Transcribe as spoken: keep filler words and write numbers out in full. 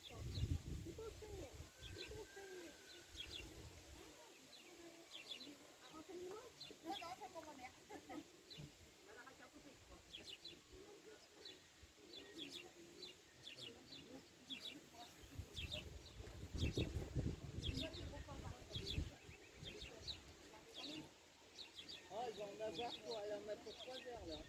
Oh, ils vont en avoir pour aller en mettre pour trois heures là.